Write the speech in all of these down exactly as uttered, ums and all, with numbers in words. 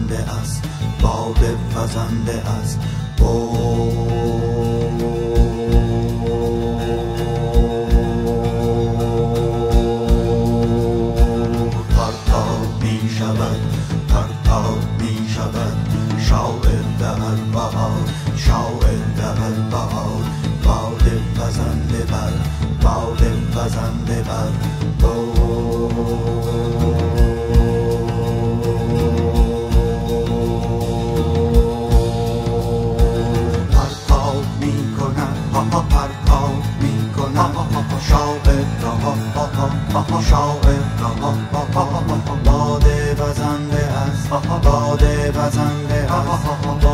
وزنده است، باد وزنده است. پرتاب می شود، پرتاب می شود، شاعر در بهار، شاعر در بهار. باد وزنده بر، باد وزنده بر. پرتاب می کند، پرتاب می کند، شاعر را، شاعر را. باد وزنده است، باد وزنده است.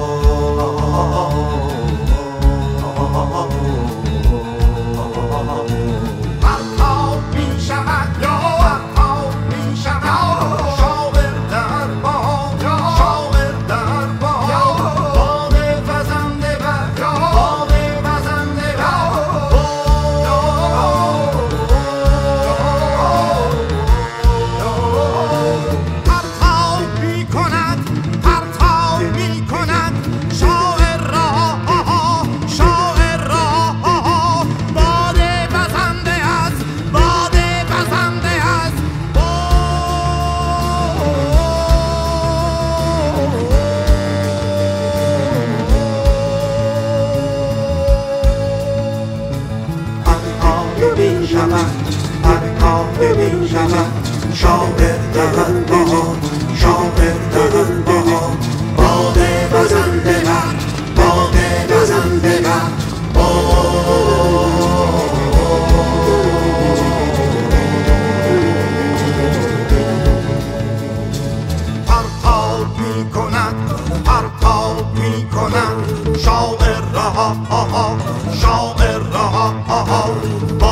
می شود، پرتاب می شود، شاعر در بهار، شاعر در بهار. باد وزنده بر، باد وزنده بر. پرتاب می کند، پرتاب می کند، شاعر را، شاعر را.